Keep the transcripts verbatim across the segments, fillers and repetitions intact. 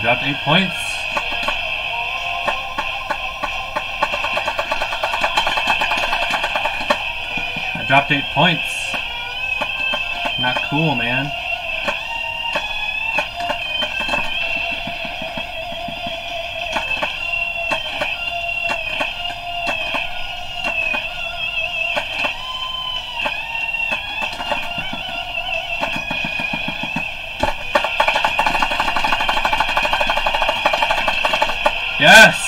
dropped eight points. I dropped eight points. Not cool, man. Yes!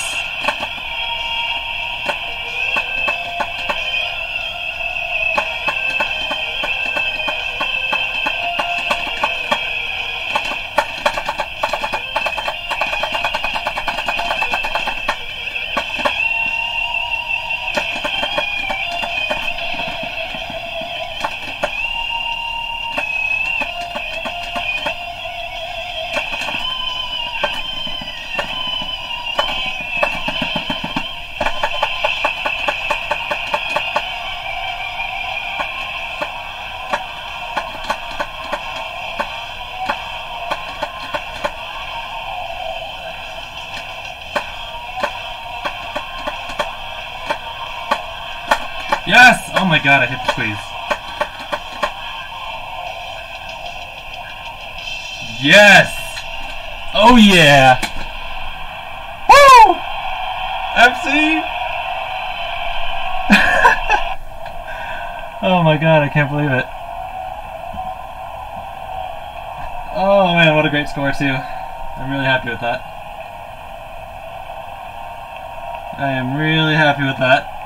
Yes! Oh my god, I hit the squeeze. Yes! Oh yeah! Woo! F C! Oh my god, I can't believe it. Oh man, what a great score too. I'm really happy with that. I am really happy with that.